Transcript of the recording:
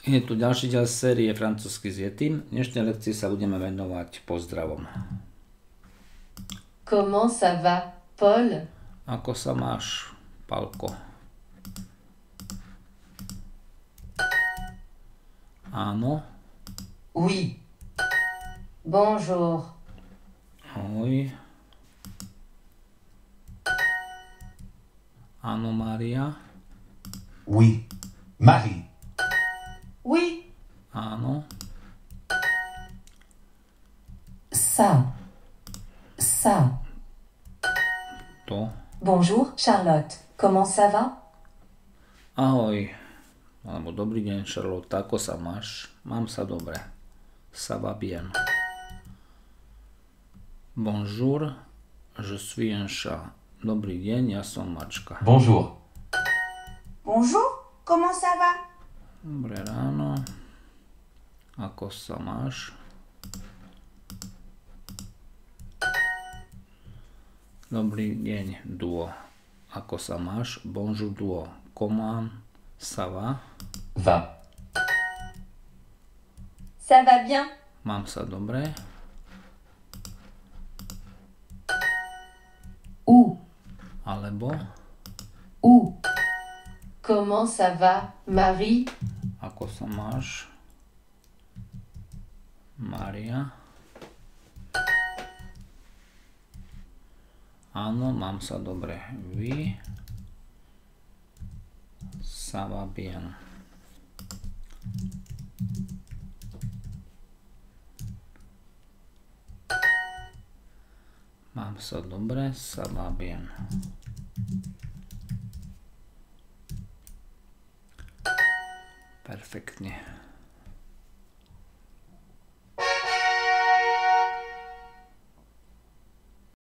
Je tu ďalší diel série Francúzsky s Yetim. V dnešnej lekcii sa budeme venovať pozdravom. Comment ça va, Paul? Ako sa máš, Palko? Áno. Oui. Bonjour. Ahoj. Áno, Mária. Oui. Marie. Oui. Áno. Ça. To. Bonjour, Charlotte. Comment ça va? Ahoj. Alebo dobrý deň, Charlotte. Ako sa máš? Mám sa dobre. Ça va bien. Bonjour. Je suis un chat. Dobrý deň, ja som mačka. Bonjour. Bonjour, comment ça va? Dobré ráno. Ako sa máš? Dobrý deň, Duo. Ako sa máš? Bonjour, Duo. Comment ça va? Va. Ça va bien. Mám sa dobre. Où? Alebo Où? Comment ça va, Marie? ako sa máš? Mária. Áno, mám sa dobre. Vy. Ça va bien. Mám sa dobre, ça va bien. Perfektne.